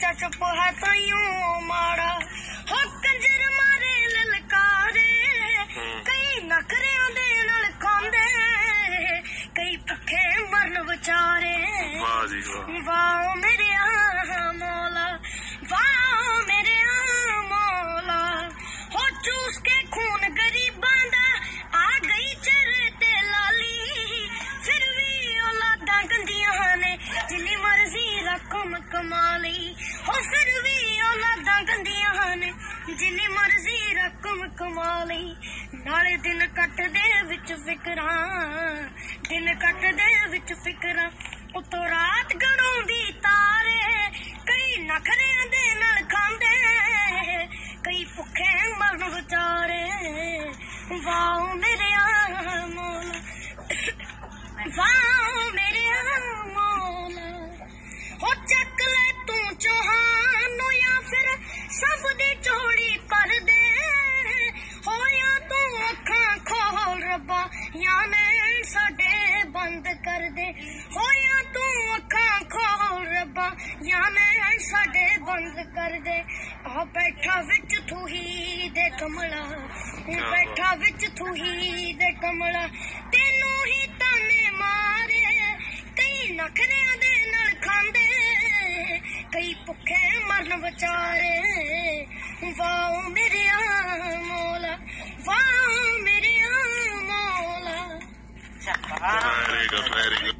ਬੱਚਾ ਚੁੱਪ ਹੈ ਤਾਈਓ ਮਾੜਾ ਹੋ ਕੰਜਰ ਮਾਰੇ ਲਲਕਾਰੇ ਕਈ ਨਖਰਿਆਂ ਦੇ ਨਾਲ ਖਾਂਦੇ ਕਈ ਭੁੱਖੇ ਮਰਨ ਵਿਚਾਰੇ ਵਾਹ ਜੀ ਵਾਹ ਵਾਹ ਮੇਰਿਆ ਮੌਲਾ ਵਾਹ ਮੇਰਿਆ ਮੌਲਾ ਹੋ ਚੂਸ ਕੇ ਖੂਨ ਗਰੀਬਾਂ ਦਾ ਆ ਗਈ ਚਿਹਰੇ ਤੇ ਲਾਲੀ ਫਿਰ ਵੀ ਔਲਾਦਾਂ ਗੰਦੀਆਂ ਨੇ ਜਿੰਨੀ ਮਰਜ਼ੀ ਰਕਮ ਕਮਾ ਲਈ ਹੋ ਫਿਰ ਵੀ ਔਲਾਦਾਂ ਗੰਦੀਆਂ ਨੇ ਜਿੰਨੀ ਮਰਜ਼ੀ ਰਕਮ ਕਮਾ ਲਈ ਨਾਲੇ ਦਿਨ ਕੱਟਦੇ ਵਿੱਚ ਫਿਕਰਾਂ ਉਤੋਂ ਰਾਤ ਗਣਾਉਂਦੀ ਤਾਰੇ ਕਈ ਨਖਰਿਆਂ ਦੇ ਨਾਲ ਖਾਂਦੇ ਕਈ ਭੁੱਖੇ ਮਰਨ ਵਿਚਾਰੇ ਵਾਹ ਮੇਰਿਆ ਮੌਲਾ ਵਾਹ ਮੇਰਿਆ ਮੌਲਾ ਹੋ ਚੱਕ ਲੈ ਤੂੰ ਚੌਹਾਨ ਨੂੰ ਜਾਂ ਫਿਰ ਸਭ ਦੀ ਝੋਲੀ ਭਰ ਦੇ ਹੋਇਆ ਤੂੰ ਅੱਖਾਂ ਖੋਲ ਰੱਬਾ ਜਾਂ ਨੈਣ ਸਾਡੇ ਬੰਦ ਕਰ ਦੇ ਹੋਇਆ ਤੂੰ ਅੱਖਾਂ ਖੋਲ ਰੱਬਾ ਜਾਂ ਨੈਣ ਸਾਡੇ ਬੰਦ ਕਰ ਦੇ ਆ ਬੈਠਾ ਵਿੱਚ ਤੂੰ ਹੀ ਦੇ ਕਮਲਾ ਬੈਠਾ ਵਿੱਚ ਤੂੰ ਹੀ ਦੇ ਕਮਲਾ ਤੈਨੂੰ ਹੀ ਤਾਨੇ ਮਾਰੇ ਕਈ ਨਖਰਿਆਂ ਦੇ ਨਾਲ ਖਾਂਦੇ ਕਈ ਭੁੱਖੇ ਮਰਨ ਵਿਚਾਰੇ ਵਾਹ ਮੇਰਿਆ ਮੌਲਾ ਵਾਹ ਮੇਰਿਆ ਮੌਲਾ very good